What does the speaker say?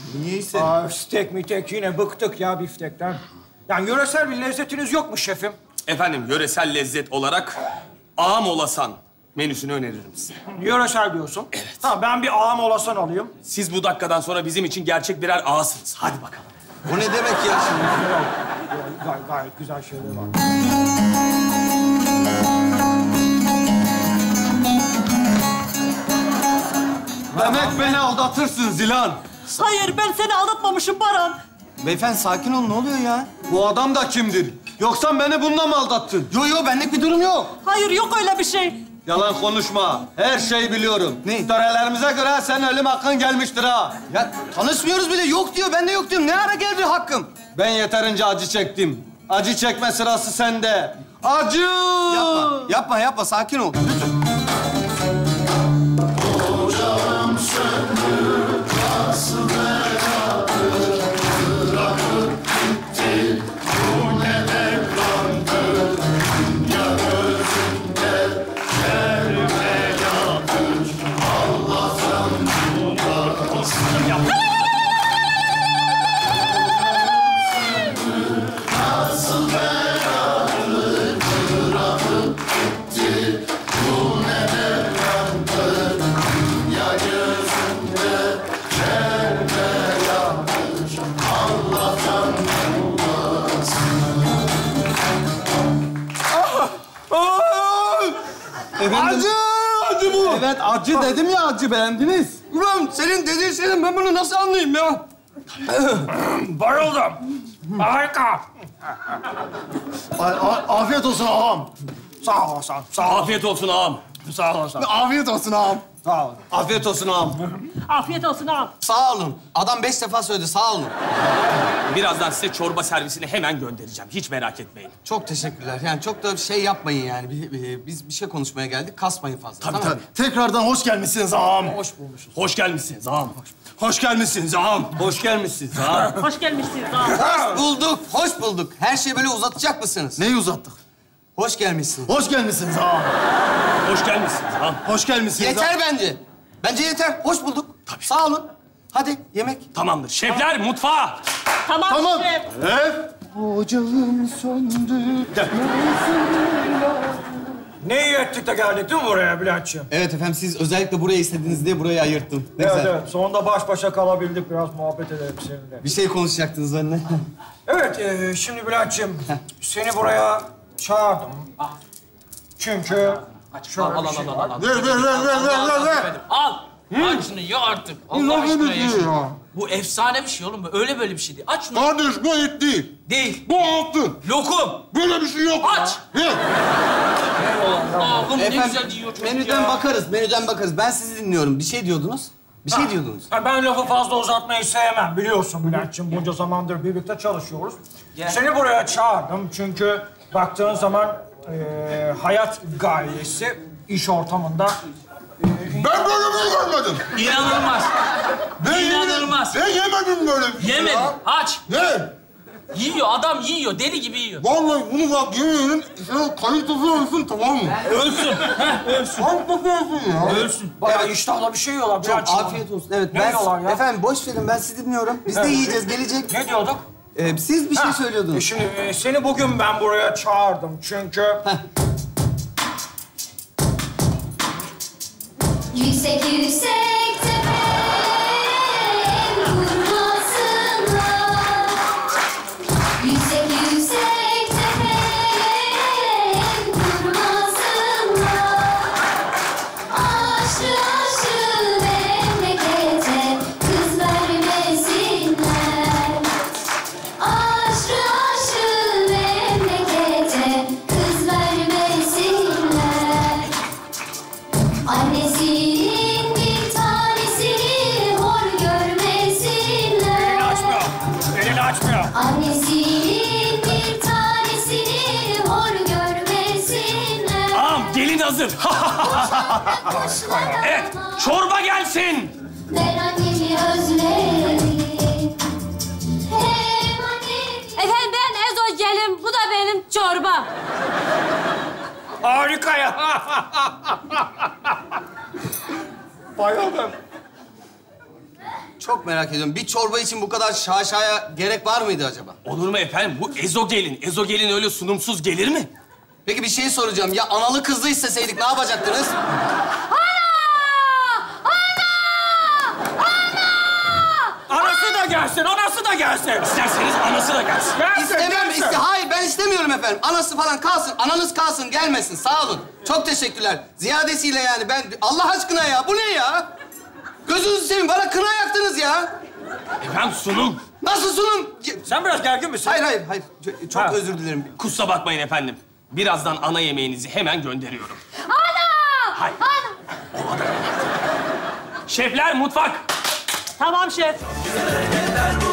Niyeyse. Steak mi tek yine bıktık ya biftekten. Yani yöresel bir lezzetiniz yok mu şefim? Efendim, yöresel lezzet olarak ağam olasan menüsünü öneririm size. Yöresel diyorsun. Evet. Tamam, ben bir ağam olasan alayım. Siz bu dakikadan sonra bizim için gerçek birer ağasınız. Hadi bakalım. O ne demek ya şimdi? Gayet güzel şeyler var. Demek beni aldatırsın Zilan. Hayır, ben seni aldatmamışım Baran. Beyefendi sakin olun, ne oluyor ya? Bu adam da kimdir? Yoksa beni bununla mı aldattın? Yo, benlik bir durum yok. Hayır, yok öyle bir şey. Yalan konuşma. Her şeyi biliyorum. Ne? Törelerimize göre senin ölüm hakkın gelmiştir ha. Ya tanışmıyoruz bile, yok diyor, ben de yok diyorum. Ne ara geldi hakkım? Ben yeterince acı çektim. Acı çekme sırası sende. Acı! Yapma, sakin ol. Lütfen. Efendim? Acı bu. Evet, acı dedim ya, acı beğendiniz. Ulan senin dediğin şeyden ben bunu nasıl anlayayım ya? Bayıldım. Harika. Afiyet olsun ağam. Sağ olasın. Sağ ol. Afiyet olsun ağam. Sağ olasın. Afiyet olsun ağam. Sağ ol. Afiyet olsun ağam. Afiyet olsun ağam. Sağ olun. Adam 5 defa söyledi, sağ olun. Birazdan size çorba servisini hemen göndereceğim. Hiç merak etmeyin. Çok teşekkürler. Yani çok da şey yapmayın yani. Biz bir şey konuşmaya geldik, kasmayın fazla. Tabii, tamam mı? Tekrardan hoş gelmişsiniz ağam. Hoş bulmuşuz. Hoş gelmişsiniz ağam. Hoş gelmişsiniz ağam. Hoş gelmişsiniz ağam. Hoş gelmişsiniz ağam. Hoş bulduk. Her şeyi böyle uzatacak mısınız? Neyi uzattık? Hoş gelmişsiniz. Hoş gelmişsiniz ağam. Hoş gelmişsiniz ağam. Hoş gelmişsiniz ağam. Yeter bence. Bence yeter. Hoş bulduk. Tabii. Sağ olun. Hadi yemek. Tamamdır. Şefler mutfağa. Tamam, Tamam. şef. Evet. Ocağım söndü. Ne iyi ettik de geldik değil mi buraya Bülent'ciğim? Evet efendim, siz özellikle burayı istediniz diye burayı ayırttım. Ne Evet, güzel. evet. Sonunda baş başa kalabildik. Biraz muhabbet edelim seninle. Bir şey konuşacaktınız benimle. Evet, şimdi Bülent'ciğim, seni buraya çağırdım. Çünkü şöyle bir şey var. Ver. Al. Aç şunu ye artık. Allah aşkına ye şunu. Bu efsane bir şey oğlum. Öyle böyle bir şey değil. Aç şunu. Kardeş, bu et değil. Değil. Bu altın. Lokum. Böyle bir şey yok. Aç. Ver. Oğlum ne güzel yiyor çocuk Menüden ya. bakarız. Ben sizi dinliyorum. Bir şey diyordunuz. Bir şey diyordunuz. Ha, ben lafı fazla uzatmayı sevmem. Biliyorsun Bülent'ciğim, bunca zamandır birlikte çalışıyoruz. Seni buraya çağırdım çünkü baktığın zaman hayat gayesi iş ortamında... Ben böyle bir şey görmedim. İnanılmaz. İnanılmaz. Ben yemedim böyle bir şey Yemedim. ya. Aç. Ne? Yiyor. Adam yiyor. Deli gibi yiyor. Vallahi bunu bak yemeyelim. Şöyle kalitesi olsun, tamam mı? Ölsün. Ölsün. Kalitesi olsun ya. Ölsün. Bayağı iştahla bir şey yiyorlar Çok Bülent'ciğim. afiyet olsun. Evet, Ne diyorlar ya? Efendim boş verin, ben sizi dinliyorum. Biz de yiyeceğiz, gelecek. Ne diyorduk? Siz bir şey söylüyordunuz. Şimdi seni bugün ben buraya çağırdım çünkü... Yüksek tepelerin vurmasınlar. Yüksek tepelerin vurmasınlar. Aşrı memlekete kız vermesinler. Aşrı memlekete kız vermesinler. Annesinin bir tanesini hor görmesinler. Elini açmıyor. Annesinin bir tanesini hor görmesinler. Ağam gelin hazır. Evet, çorba gelsin. Ben annemi özledim. Hem annemi... Efendim ben Ezo gelin. Bu da benim çorbam. Harika ya. Bayıldım. Çok merak ediyorum. Bir çorba için bu kadar şaşaya gerek var mıydı acaba? Olur mu efendim? Bu ezogelin. Ezogelin öyle sunumsuz gelir mi? Peki bir şey soracağım. Ya analı kızlı isteseydik ne yapacaktınız? Anası da gelsin, anası da gelsin. İsterseniz anası da gelsin. Gelsin. Hayır ben istemiyorum efendim. Anası falan kalsın. Ananız kalsın. Gelmesin. Sağ olun. Çok teşekkürler. Ziyadesiyle yani ben... Allah aşkına ya. Bu ne ya? Gözünüzü seveyim. Bana kına yaktınız ya. Efendim sunum. Nasıl sunum? Sen biraz gergin misin? Hayır. Çok Ha. özür dilerim. Kusura bakmayın efendim. Birazdan ana yemeğinizi hemen gönderiyorum. Ana! Hayır. Ana! Şefler mutfak. Tamam şef.